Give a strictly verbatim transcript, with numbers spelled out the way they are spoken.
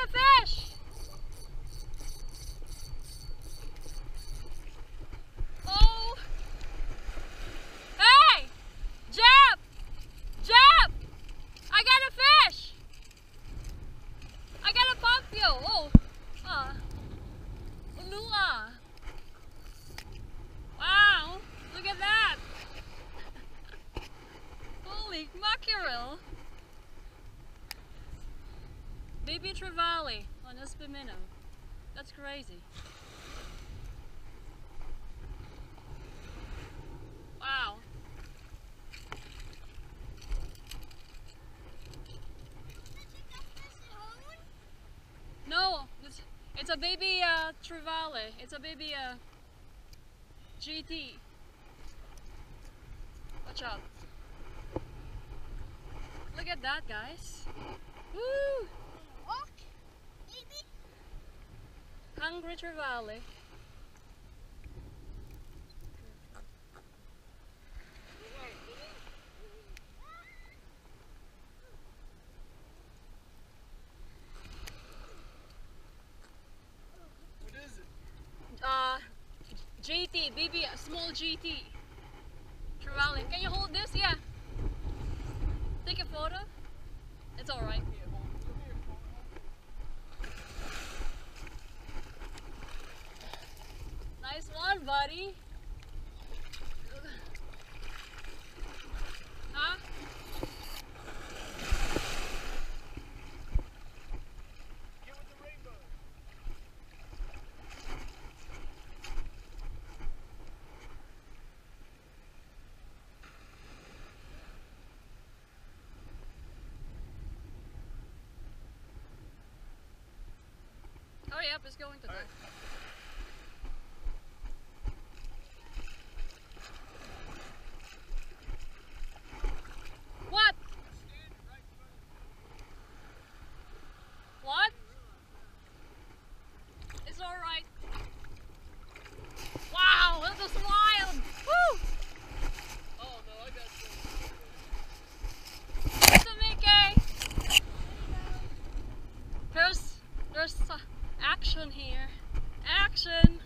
a fish! Oh! Hey! Jeb! Jeb! I got a fish! I got a Papio! Oh! Ah! Ulua! Wow! Look at that! Holy mackerel! Baby trevally on this Minnow. That's crazy. Wow. No, it's, it's a baby uh, trevally. It's a baby uh, G T. Watch out. Look at that, guys. Woo! Hungry trevally. What is it? Uh, G T, baby, a small G T. Trevally. Can you hold this? Yeah. Take a photo. It's alright. Nice one, buddy. Huh? Get with the rainbow. Hurry up, it's going to die. What? What? It's alright. Wow, that was wild! Woo! Oh no, I got some. It's a Mickey! There's, there's uh, action here. Action!